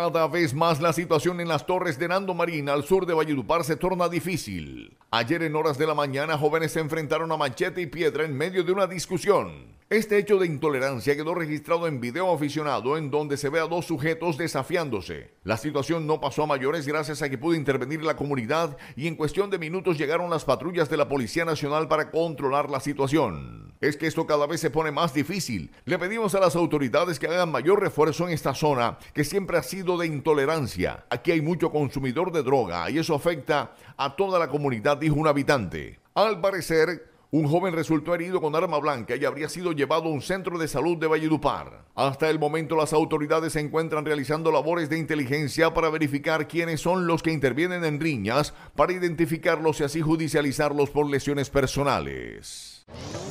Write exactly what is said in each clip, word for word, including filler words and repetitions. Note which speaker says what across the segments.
Speaker 1: Cada vez más la situación en las Torres de Nando Marín, al sur de Valledupar, se torna difícil. Ayer en horas de la mañana, jóvenes se enfrentaron a machete y piedra en medio de una discusión. Este hecho de intolerancia quedó registrado en video aficionado, en donde se ve a dos sujetos desafiándose. La situación no pasó a mayores gracias a que pudo intervenir la comunidad y en cuestión de minutos llegaron las patrullas de la Policía Nacional para controlar la situación. Es que esto cada vez se pone más difícil. Le pedimos a las autoridades que hagan mayor refuerzo en esta zona, que siempre ha sido de intolerancia. Aquí hay mucho consumidor de droga y eso afecta a toda la comunidad, dijo un habitante. Al parecer, un joven resultó herido con arma blanca y habría sido llevado a un centro de salud de Valledupar. Hasta el momento, las autoridades se encuentran realizando labores de inteligencia para verificar quiénes son los que intervienen en riñas, para identificarlos y así judicializarlos por lesiones personales.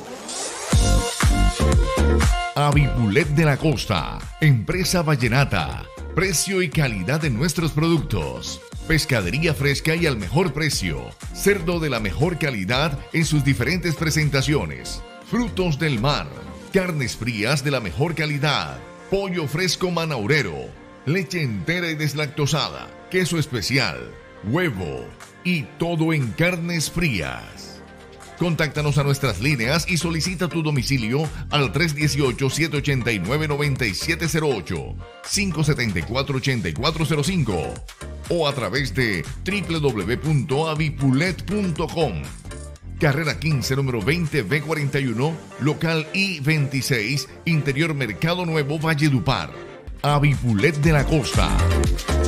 Speaker 2: Avipulet de la Costa, empresa vallenata. Precio y calidad de nuestros productos. Pescadería fresca y al mejor precio. Cerdo de la mejor calidad en sus diferentes presentaciones. Frutos del mar. Carnes frías de la mejor calidad. Pollo fresco manaurero. Leche entera y deslactosada. Queso especial. Huevo. Y todo en carnes frías. Contáctanos a nuestras líneas y solicita tu domicilio al tres uno ocho, siete ocho nueve, nueve siete cero ocho, cinco siete cuatro, ocho cuatro cero cinco o a través de w w w punto avipulet punto com. Carrera quince, número veinte B cuarenta y uno, local I veintiséis, Interior Mercado Nuevo, Valledupar. Avipulet de la Costa.